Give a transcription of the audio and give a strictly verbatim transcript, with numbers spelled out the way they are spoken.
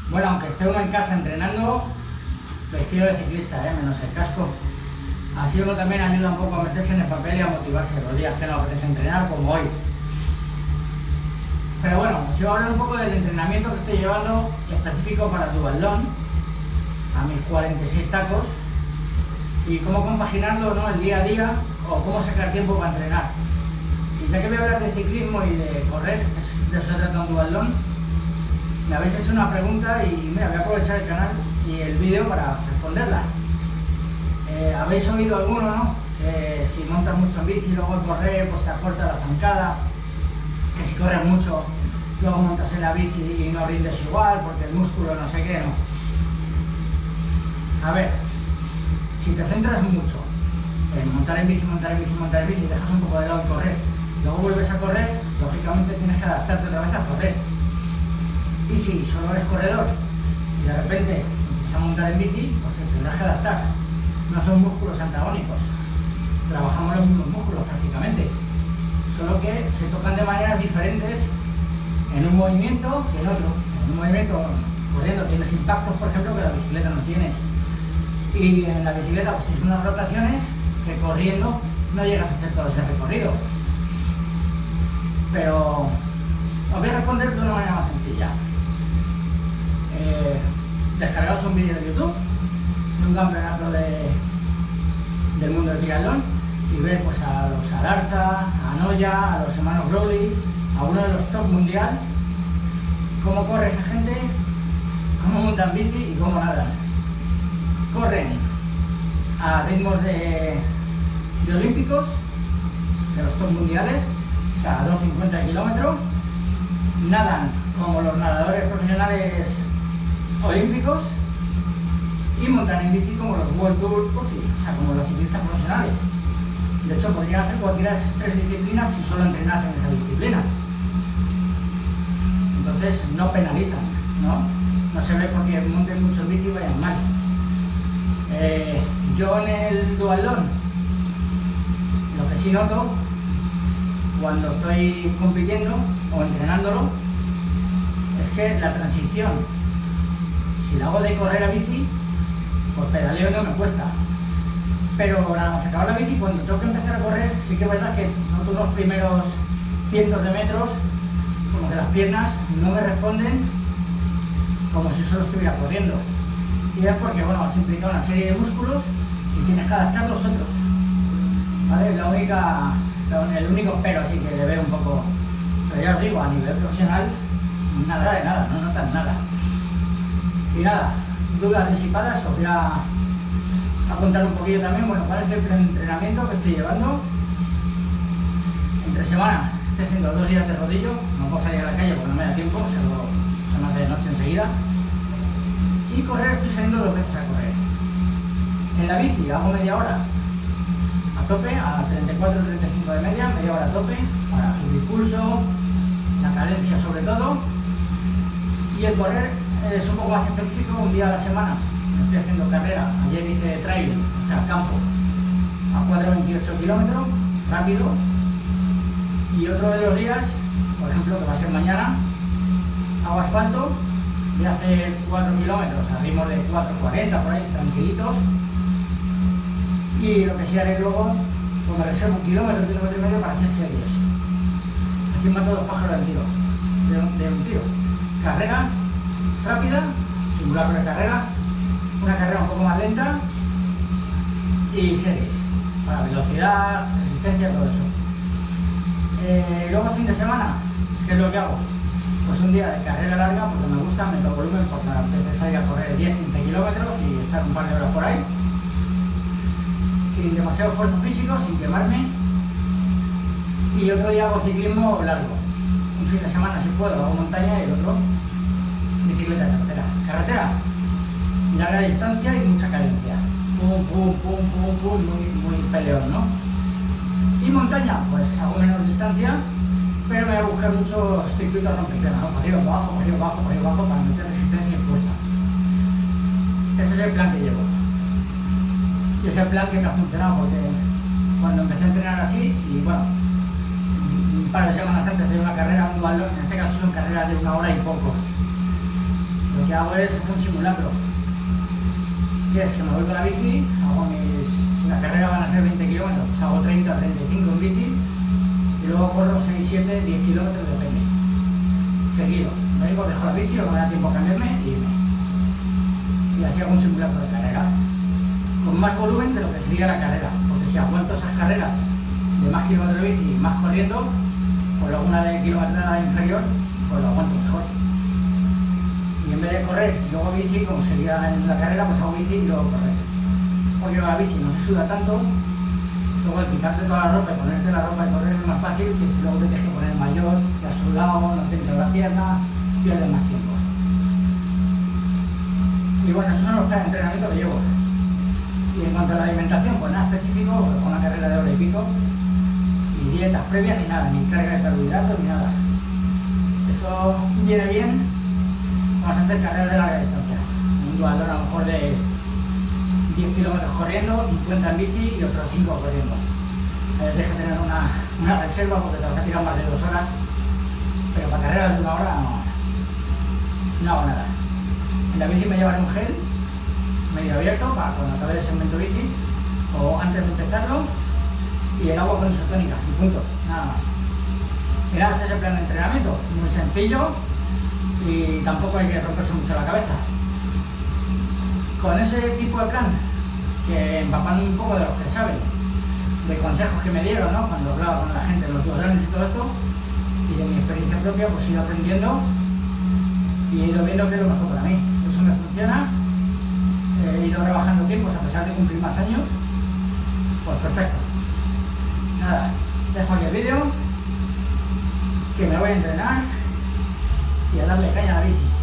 Bueno, aunque esté uno en casa entrenando, vestido de ciclista, ¿eh? Menos el casco. Así uno también ayuda un poco a meterse en el papel y a motivarse los días que no apetece entrenar, como hoy. Pero bueno, os iba a hablar un poco del entrenamiento que estoy llevando específico para duatlón, a mis cuarenta y seis tacos, y cómo compaginarlo, ¿no?, el día a día, o cómo sacar tiempo para entrenar. Y ya que voy a hablar de ciclismo y de correr, que es de eso se trata un duatlón, me habéis hecho una pregunta y mira, voy a aprovechar el canal y el vídeo para responderla. Eh, habéis oído alguno, ¿no? Que si montas mucho en bici y luego al correr, pues te acorta la zancada, que si corres mucho, luego montas en la bici y no rindes igual porque el músculo no sé qué, ¿no? A ver, si te centras mucho en montar en bici, montar en bici, montar en bici y dejas un poco de lado el correr, luego vuelves a correr, lógicamente tienes que adaptarte otra vez a correr. Y si solo eres corredor y de repente empiezas a montar en bici, pues te tendrás que adaptar. No son músculos antagónicos, trabajamos los mismos músculos prácticamente, solo que se tocan de maneras diferentes en un movimiento que en otro. En un movimiento corriendo tienes impactos, por ejemplo, que la bicicleta no tiene, y en la bicicleta pues tienes unas rotaciones que corriendo no llegas a hacer todo ese recorrido. Pero os voy a responder de una manera más sencilla. Eh, descargaos un vídeo de YouTube de un campeonato de, del mundo del triatlón y ver pues a los Alarza, a Noya, a los hermanos Rowley, a uno de los top mundial, cómo corre esa gente, cómo montan bici y cómo nadan. Corren a ritmos de, de olímpicos, de los top mundiales, o sea, a doscientos cincuenta kilómetros, nadan como los nadadores profesionales olímpicos y montan en bici como los World Tour, pues sí, o sea, como los ciclistas profesionales. De hecho, podrían hacer cualquiera de esas tres disciplinas si solo entrenasen esa disciplina. Entonces, no penalizan, ¿no? No se ve porque monten mucho en bici y vayan mal. Eh, yo en el duatlón, lo que sí noto, cuando estoy compitiendo o entrenándolo, es que la transición, si la hago de correr a bici, pues pedaleo no me cuesta, pero nada más acabar la bici, cuando tengo que empezar a correr, sí que es verdad que noto unos primeros cientos de metros como que las piernas no me responden como si solo estuviera corriendo, y es porque, bueno, has implicado una serie de músculos y tienes que adaptar los otros, ¿vale? La única, el único pero sí que le veo un poco, pero ya os digo, a nivel profesional, nada de nada, no notan nada. Y nada, dudas disipadas, os voy a, a contar un poquillo también, bueno, cuál es el entrenamiento que estoy llevando. Entre semana estoy haciendo dos días de rodillo, no puedo salir a la calle porque no me da tiempo, se, lo, se me hace de noche enseguida. Y correr, estoy saliendo dos veces a correr. En la bici hago media hora a tope, a treinta y cuatro treinta y cinco de media, media hora a tope, para subir pulso, la cadencia sobre todo. Y el correr es un poco más específico, un día a la semana. Estoy haciendo carrera, ayer hice trail, o sea, campo, a cuatro coma veintiocho kilómetros, rápido. Y otro de los días, por ejemplo, que va a ser mañana, hago asfalto, voy a hacer cuatro kilómetros a ritmo de cuatro cuarenta, por ahí, tranquilitos. Y lo que sí haré luego, pues me reservo un kilómetro, un kilómetro y medio para hacer series. Así mato dos pájaros de tiro, de, de un tiro. Carrera rápida, simulacro de carrera, una carrera un poco más lenta y series para velocidad, resistencia, todo eso. Eh, luego fin de semana, ¿qué es lo que hago? Pues un día de carrera larga, porque me gusta, meto volumen pues para empezar a ir a correr diez quince kilómetros y estar un par de horas por ahí, sin demasiado esfuerzo físico, sin quemarme. Y otro día hago ciclismo largo, un fin de semana si puedo hago montaña y el otro bicicleta de carretera. Carretera, larga distancia y mucha cadencia. Pum, pum, pum, pum, pum, muy, muy peleón, ¿no? Y montaña, pues hago menor distancia, pero me voy a buscar muchos circuitos rompepiernas, ¿no? Para arriba, para abajo, para arriba, para abajo, para arriba, abajo, para meter resistencia y fuerza. Ese es el plan que llevo. Y ese es el plan que me ha funcionado, porque cuando empecé a entrenar así, y bueno, un par de semanas antes de una carrera, un duatlón, en este caso son carreras de una hora y poco. lo que hago es un simulacro, que es que me voy con la bici, hago mis, si la carrera van a ser veinte kilómetros, pues hago treinta, treinta y cinco en bici, y luego corro seis, siete, diez kilómetros, depende, seguido. Luego dejo la bici, luego me da tiempo a cambiarme y irme. Y así hago un simulacro de carrera, con más volumen de lo que sería la carrera, porque si aguanto esas carreras de más kilómetros de bici, más corriendo, pues alguna de kilometrada inferior, pues lo aguanto mejor. Y en vez de correr y luego bici, como sería en la carrera, pues hago bici y luego correr. Porque la bici no se suda tanto, luego al quitarte toda la ropa y ponerte la ropa y correr es más fácil que si luego te tienes que poner el maillot, te has sudado, no te entra la pierna, pierdes más tiempo. Y bueno, esos son los planes de entrenamiento que llevo. Y en cuanto a la alimentación, pues nada específico, con una carrera de hora y pico, ni dietas previas ni nada, ni carga de carbohidratos ni nada. Eso viene bien. Vamos a hacer carreras de larga distancia. Un dualón a lo mejor de diez kilómetros corriendo, cincuenta en bici y otros cinco corriendo. Eh, deja tener una, una reserva porque te vas a tirar más de dos horas, pero para carreras de una hora no, no hago nada. En la bici me llevaré un gel medio abierto para cuando acabe el segmento bici o antes de empezarlo, y el agua con isotónica y punto, nada más. Y nada, este es el plan de entrenamiento, muy sencillo y tampoco hay que romperse mucho la cabeza. Con ese tipo de plan, que empapando un poco de los que saben, de consejos que me dieron, ¿no?, cuando hablaba con la gente de los dualones y todo esto, y de mi experiencia propia, pues he ido aprendiendo y he ido viendo que es lo mejor para mí. Eso me funciona, he ido rebajando tiempos a pesar de cumplir más años, pues perfecto. Nada, dejo aquí el vídeo, que me voy a entrenar y a darle caña a la bici.